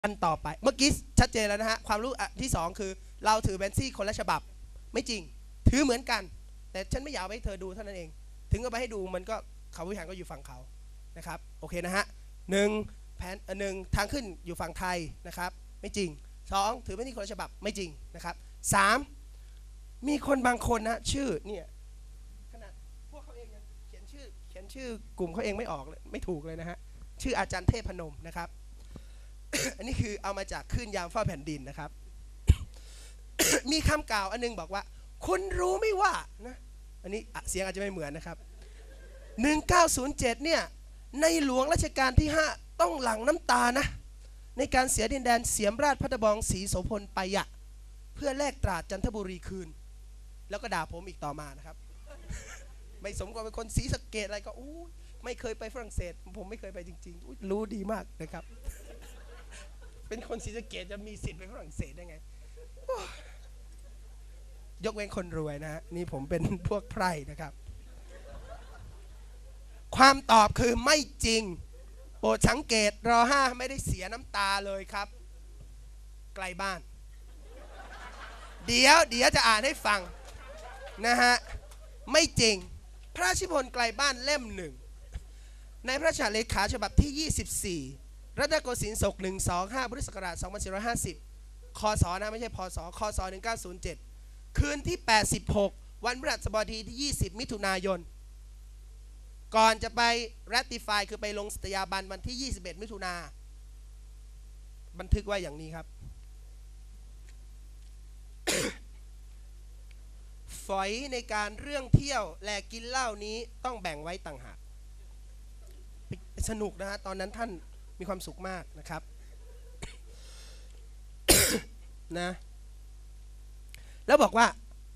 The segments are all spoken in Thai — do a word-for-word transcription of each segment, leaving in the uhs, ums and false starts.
อันต่อไปเมื่อกี้ชัดเจนแล้วนะฮะความรู้ที่สองคือเราถือแบนซี่คนละฉบับไม่จริงถือเหมือนกันแต่ฉันไม่อยากให้เธอดูเท่านั้นเองถึงเอาไปให้ดูมันก็เขาวิหารก็อยู่ฝั่งเขานะครับโอเคนะฮะหนึ่งแผนหนึ่งทางขึ้นอยู่ฝั่งไทยนะครับไม่จริงสองถือแบนซี่คนละฉบับไม่จริงนะครับสามมีคนบางคนนะชื่อเนี่ยขนาดพวกเขาเองยังเขียนชื่อเขียนชื่อกลุ่มเขาเองไม่ออกเลยไม่ถูกเลยนะฮะชื่ออาจารย์เทพพนมนะครับอันนี้คือเอามาจากคลื่นยามเฝ้าแผ่นดินนะครับ มีคำกล่าวอันนึงบอกว่าคุณรู้ไม่ว่านะอันนี้เสียงอาจจะไม่เหมือนนะครับหนึ่งเก้าศูนย์เจ็ดเนี่ยในหลวงรัชกาลที่ห้าต้องหลั่งน้ำตานะในการเสียดินแดนเสียมราชพัทบองศรีโสพลไปอะเพื่อแลกตราดจันทบุรีคืนแล้วก็ด่าผมอีกต่อมานะครับ ไม่สมกับเป็นคนศรีสะเกษอะไรก็อู้ไม่เคยไปฝรั่งเศสผมไม่เคยไปจริงๆรู้ดีมากนะครับ เป็นคนศรีสะเกษจะมีสิทธิ์ไปฝรั่งเศสได้ไงยกเว้นคนรวยนะฮะนี่ผมเป็นพวกไพร่นะครับความตอบคือไม่จริงโปรดสังเกตรอห้าไม่ได้เสียน้ำตาเลยครับไกลบ้านเดี๋ยวเดี๋ยวจะอ่านให้ฟังนะฮะไม่จริงพระราชนิพนธ์ไกลบ้านเล่มหนึ่งในพระราชเลขาฉบับที่ยี่สิบสี่รัตนโกสินทร์ศกหนึ่ง สอง ห้าพุทธศักราชสองพันสี่ร้อยห้าสิบคศนะไม่ใช่พศคศหนึ่งเก้าศูนย์เจ็ดคืนที่แปดสิบหกวันพฤหัสบดีที่ยี่สิบมิถุนายนก่อนจะไป ratify คือไปลงสตยาบันวันที่ยี่สิบเอ็ดมิถุนาบันทึกไว้อย่างนี้ครับ ฝอยในการเรื่องเที่ยวและกินเหล้านี้ต้องแบ่งไว้ต่างหากสนุกนะฮะตอนนั้นท่านมีความสุขมากนะครับ นะแล้วบอกว่า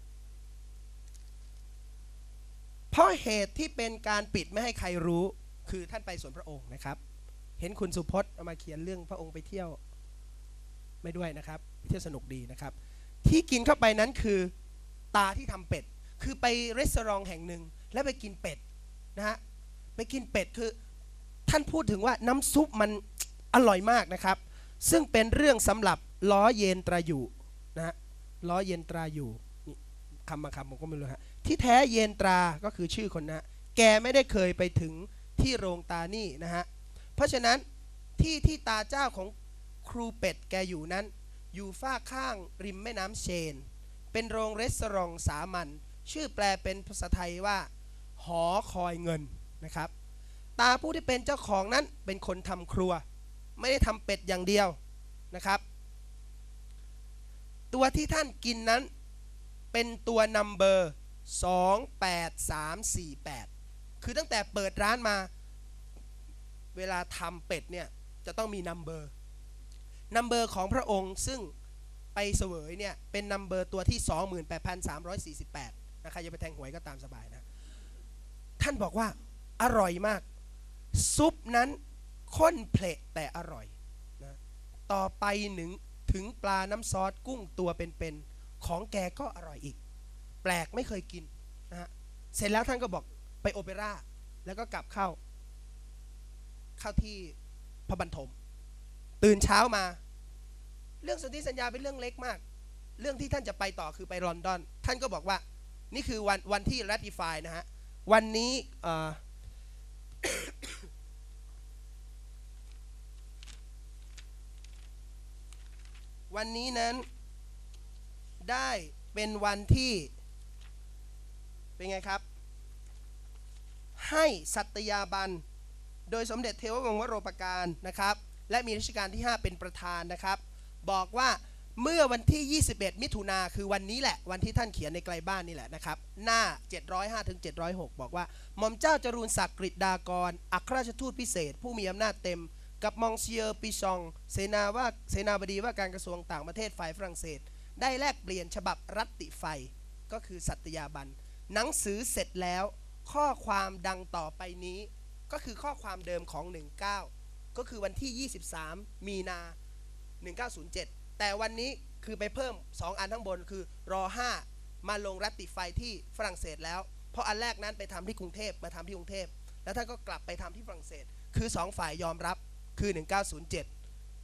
เพราะเหตุที่เป็นการปิดไม่ให้ใครรู้คือท่านไปสวนพระองค์นะครับเห็นคุณสุพจน์เอามาเขียนเรื่องพระองค์ไปเที่ยวไม่ด้วยนะครับเที่ยวสนุกดีนะครับที่กินเข้าไปนั้นคือตาที่ทำเป็ดคือไปรีสอร์ทแห่งหนึ่งแล้วไปกินเป็ดนะฮะไปกินเป็ดคือท่านพูดถึงว่าน้ำซุปมันอร่อยมากนะครับซึ่งเป็นเรื่องสำหรับล้อเย็นตราอยู่นะฮะล้อเย็นตราอยู่นี่คำมาคำผมก็ไม่รู้ฮะที่แท้เย็นตราก็คือชื่อคนนะแกไม่ได้เคยไปถึงที่โรงตานี่นะฮะเพราะฉะนั้นที่ที่ตาเจ้าของครูเป็ดแกอยู่นั้นอยู่ฝ้าข้างริมแม่น้ำเชนเป็นโรงรีสอร์ทสามัญชื่อแปลเป็นภาษาไทยว่าหอคอยเงินนะครับตาผู้ที่เป็นเจ้าของนั้นเป็นคนทำครัวไม่ได้ทำเป็ดอย่างเดียวนะครับตัวที่ท่านกินนั้นเป็นตัวนัมเบอร์สองแปดสามสี่แปดคือตั้งแต่เปิดร้านมาเวลาทำเป็ดเนี่ยจะต้องมีนัมเบอร์นัมเบอร์ของพระองค์ซึ่งไปเสวยเนี่ยเป็นนัมเบอร์ตัวที่ สองหมื่นแปดพันสามร้อยสี่สิบแปด นะใครจะไปแทงหวยก็ตามสบายนะท่านบอกว่าอร่อยมากซุปนั้นข้นเพลทแต่อร่อยนะต่อไปหนึ่งถึงปลาน้ำซอสกุ้งตัวเป็นๆของแกก็อร่อยอีกแปลกไม่เคยกินนะฮะเสร็จแล้วท่านก็บอกไปโอเปร่าแล้วก็กลับเข้าเข้าที่พระบรรทมตื่นเช้ามาเรื่องสนธิสัญญาเป็นเรื่องเล็กมากเรื่องที่ท่านจะไปต่อคือไปลอนดอนท่านก็บอกว่านี่คือวันวันที่ ratify นะฮะวันนี้ วันนี้นั้นได้เป็นวันที่เป็นไงครับให้สัตยาบันโดยสมเด็จเทววงศ์วโรปการนะครับและมีรัชกาลที่ห้าเป็นประธานนะครับบอกว่าเมื่อวันที่ยี่สิบเอ็ดมิถุนาคือวันนี้แหละวันที่ท่านเขียนในไกลบ้านนี่แหละนะครับหน้าเจ็ดร้อยห้าถึงเจ็ดร้อยหกบอกว่าหม่อมเจ้าจรูนศักดิ์กฤษฎากรอัครราชทูตพิเศษผู้มีอำนาจเต็มกับมองเซียร์ปิชองเสนาว่าเสนาบดีว่าการกระทรวงต่างประเทศฝ่ายฝรั่งเศสได้แลกเปลี่ยนฉบับรัตติไฟก็คือสัตยาบันหนังสือเสร็จแล้วข้อความดังต่อไปนี้ก็คือข้อความเดิมของสิบเก้าก็คือวันที่ยี่สิบสามมีนาหนึ่งเก้าศูนย์เจ็ดแต่วันนี้คือไปเพิ่มสองอันข้างบนคือรอห้ามาลงรัตติไฟที่ฝรั่งเศสแล้วเพราะอันแรกนั้นไปทำที่กรุงเทพมาทำที่กรุงเทพแล้วท่านก็กลับไปทำที่ฝรั่งเศสคือสองฝ่ายยอมรับคือหนึ่งเก้าศูนย์เจ็ด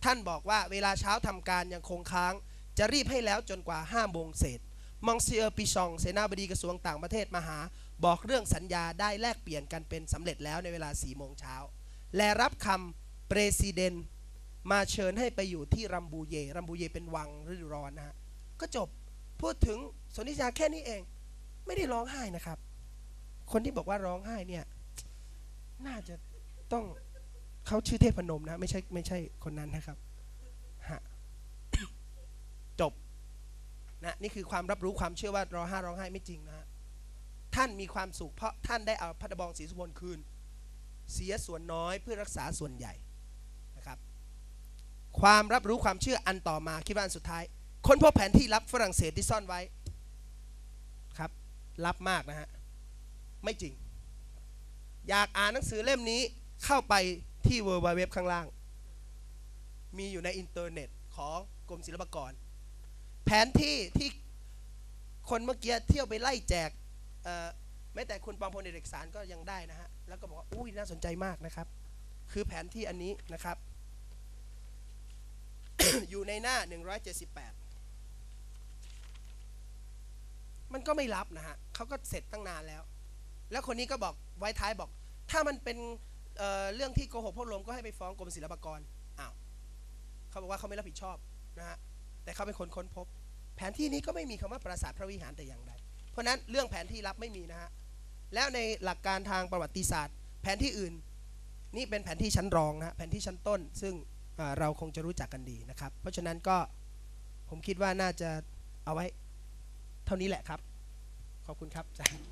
ท่านบอกว่าเวลาเช้าทำการยังคงค้างจะรีบให้แล้วจนกว่าห้าโมงเศษมองเซียร์ปิชองเสนาบดีกระทรวงต่างประเทศมาหาบอกเรื่องสัญญาได้แลกเปลี่ยนกันเป็นสำเร็จแล้วในเวลาสี่โมงเช้าและรับคำเปรซิเดนต์มาเชิญให้ไปอยู่ที่รัมบูเยรัมบูเยเป็นวังฤดูร้อนนะฮะก็จบพูดถึงสนธิสัญญาแค่นี้เองไม่ได้ร้องไห้นะครับคนที่บอกว่าร้องไห้เนี่ยน่าจะต้องเขาชื่อเทพนมนะไม่ใช่ไม่ใช่คนนั้นนะครับฮะจบนะนี่คือความรับรู้ความเชื่อว่าร้องไห้ร้องไห้ไม่จริงนะฮะท่านมีความสุขเพราะท่านได้เอาพระตะบองศรีสุพรรณคืนเสียส่วนน้อยเพื่อรักษาส่วนใหญ่นะครับความรับรู้ความเชื่ออันต่อมาคิดว่าอันสุดท้ายค้นพบแผนที่ลับฝรั่งเศสที่ซ่อนไว้ครับลับมากนะฮะไม่จริงอยากอ่านหนังสือเล่มนี้เข้าไปที่ เวิลด์ ไวด์ เว็บ ข้างล่างมีอยู่ในอินเทอร์เน็ตของกรมศิลปากรแผนที่ที่คนเมื่อกี้เที่ยวไปไล่แจกแม้แต่คุณปองพลเอกสารก็ยังได้นะฮะแล้วก็บอกว่าอุ้ยน่าสนใจมากนะครับคือแผนที่อันนี้นะครับ อยู่ในหน้าหนึ่งร้อยเจ็ดสิบแปดมันก็ไม่รับนะฮะเขาก็เสร็จตั้งนานแล้วแล้วคนนี้ก็บอกไว้ท้ายบอกถ้ามันเป็น เ, เรื่องที่โกหกพวกลมก็ให้ไปฟ้องกรมศิลปากรอ้าวเขาบอกว่าเขาไม่รับผิดชอบนะฮะแต่เขาเป็นคนค้นพบแผนที่นี้ก็ไม่มีคำว่าปราสาทพระวิหารแต่อย่างใดเพราะนั้นเรื่องแผนที่ลับไม่มีนะฮะแล้วในหลักการทางประวัติศาสตร์แผนที่อื่นนี่เป็นแผนที่ชั้นรองนะฮะแผนที่ชั้นต้นซึ่งเราคงจะรู้จักกันดีนะครับเพราะฉะนั้นก็ผมคิดว่าน่าจะเอาไว้เท่านี้แหละครับขอบคุณครับอาจารย์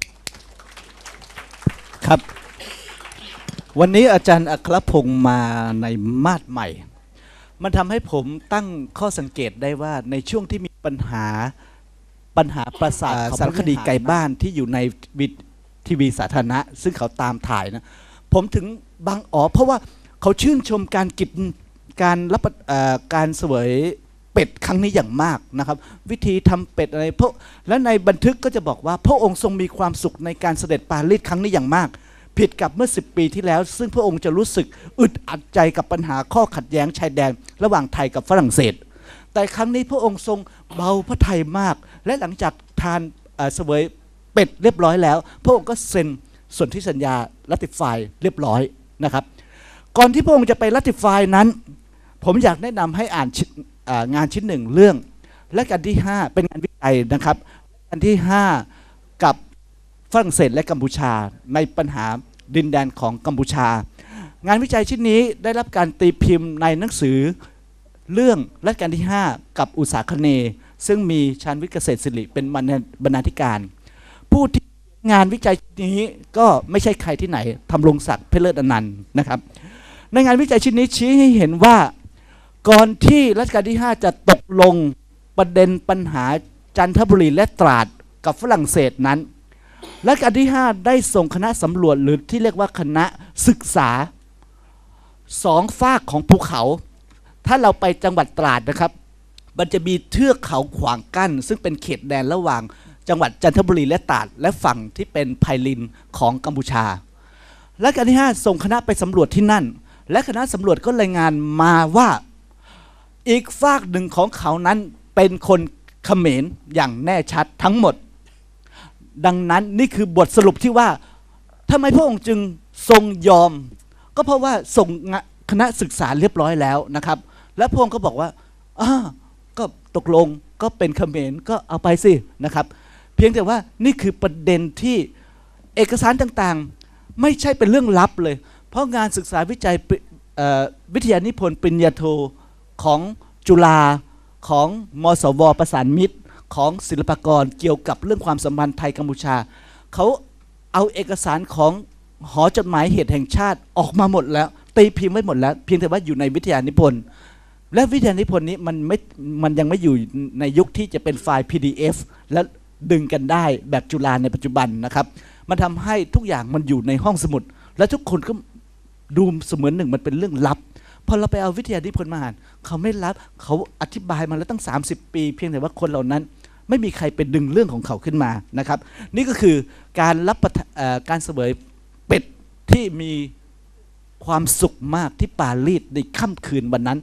ครับวันนี้อาจารย์อัครพงศ์มาในมาดใหม่มันทำให้ผมตั้งข้อสังเกตได้ว่าในช่วงที่มีปัญหาปัญหาปราสาทสารคดีไกลบ้านที่อยู่ในทีวีสาธารณะซึ่งเขาตามถ่ายนะผมถึงบางอ๋อเพราะว่าเขาชื่นชมการกินการรับการเสวยเป็ดครั้งนี้อย่างมากนะครับวิธีทำเป็ดอะไรเพราะและในบันทึกก็จะบอกว่าพระองค์ทรงมีความสุขในการเสด็จปารีสครั้งนี้อย่างมากผิดกับเมื่อสิบปีที่แล้วซึ่งพระองค์จะรู้สึกอึดอัดใจกับปัญหาข้อขัดแย้งชายแดนระหว่างไทยกับฝรั่งเศสแต่ครั้งนี้พระองค์ทรงเบาพระทัยมากและหลังจากทานเสวยเป็ดเรียบร้อยแล้วพระองค์ก็เซ็นสนธิสัญญารัติฟายเรียบร้อยนะครับก่อนที่พระองค์จะไปรัติฟายนั้นผมอยากแนะนำให้อ่านงานชิ้นหนึ่งเรื่องและกันที่ห้าเป็นงานวิจัยนะครับกันที่ห้ากับฝรั่งเศสและกัมพูชาในปัญหาดินแดนของกัมพูชางานวิจัยชิ้นนี้ได้รับการตีพิมพ์ในหนังสือเรื่องรัชกาลที่ห้ากับอุษาคเนย์ซึ่งมีชาญวิทย์เกษตรศิริเป็นบรรณาธิการผู้ที่งานวิจัยนี้ก็ไม่ใช่ใครที่ไหนทำรงศักดิ์เพชรเลิศอนันต์นะครับในงานวิจัยชิ้นนี้ชี้ให้เห็นว่าก่อนที่รัชกาลที่ห้าจะตกลงประเด็นปัญหาจันทบุรีและตราดกับฝรั่งเศสนั้นรัชกาลที่ห้าได้ส่งคณะสำรวจหรือที่เรียกว่าคณะศึกษาสองฝากของภูเขาถ้าเราไปจังหวัดตราดนะครับมันจะมีเทือกเขาขวางกั้นซึ่งเป็นเขตแดนระหว่างจังหวัดจันทบุรีและตราดและฝั่งที่เป็นไพลินของกัมพูชารัชกาลที่ห้าส่งคณะไปสำรวจที่นั่นและคณะสำรวจก็รายงานมาว่าอีกฝากหนึ่งของเขานั้นเป็นคนเขมรอย่างแน่ชัดทั้งหมดดังนั้นนี่คือบทสรุปที่ว่าทำไมพระองค์จึงทรงยอมก็เพราะว่าส่งคณะศึกษาเรียบร้อยแล้วนะครับและพระองค์ก็บอกว่าอ้าก็ตกลงก็เป็นเขมรก็เอาไปสินะครับเพียงแต่ว่านี่คือประเด็นที่เอกสารต่างๆไม่ใช่เป็นเรื่องลับเลยเพราะงานศึกษาวิจัยวิทยานิพนธ์ปริญญาโทของจุฬาของมสวประสานมิตรของศิลปากรเกี่ยวกับเรื่องความสัมพันธ์ไทยกัมพูชาเขาเอาเอกสารของหอจดหมายเหตุแห่งชาติออกมาหมดแล้วตีพิมพ์ไว้หมดแล้วเพียงแต่ว่าอยู่ในวิทยานิพนธ์และวิทยานิพนธ์นี้มันไม่มันยังไม่อยู่ในยุคที่จะเป็นไฟล์ พี ดี เอฟ และดึงกันได้แบบจุฬาในปัจจุบันนะครับมันทำให้ทุกอย่างมันอยู่ในห้องสมุดและทุกคนก็ดูเสมือนหนึ่งมันเป็นเรื่องลับพอเราไปเอาวิทยานิพนธ์มาอ่านเขาไม่รับเขาอธิบายมาแล้วตั้งสามสิบปีเพียงแต่ว่าคนเหล่านั้นไม่มีใครเป็นดึงเรื่องของเขาขึ้นมานะครับนี่ก็คือการรับการเสวยเป็ดที่มีความสุขมากที่ปารีสในค่ำคืนวันนั้น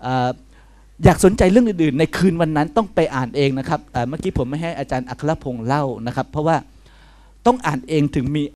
เอ่ออยากสนใจเรื่องอื่นๆในคืนวันนั้นต้องไปอ่านเองนะครับเอ่อเมื่อกี้ผมไม่ให้อาจารย์อัครพงษ์เล่านะครับเพราะว่าต้องอ่านเองถึงมี